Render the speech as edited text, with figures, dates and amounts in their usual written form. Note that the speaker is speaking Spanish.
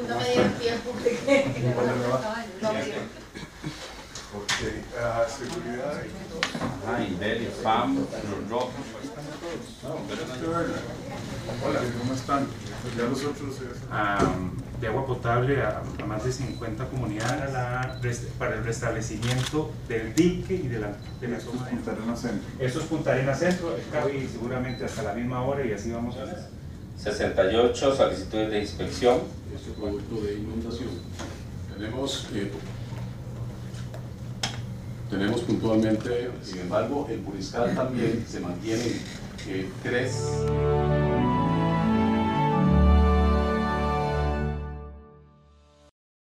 No me dieron tiempo porque no me dieron. Ok, seguridad. Ajá, Indelia, PAM, los rojos. Hola, ¿cómo están? Ya los otros. De agua potable a más de 50 comunidades para el restablecimiento del dique y de la toma de Punta Arenas Centro. Eso es Punta Arenas Centro, está hoy seguramente hasta la misma hora y así vamos a ver. 68 solicitudes de inspección. Este producto de inundación. Tenemos puntualmente, sin embargo, el Puriscal también se mantiene 3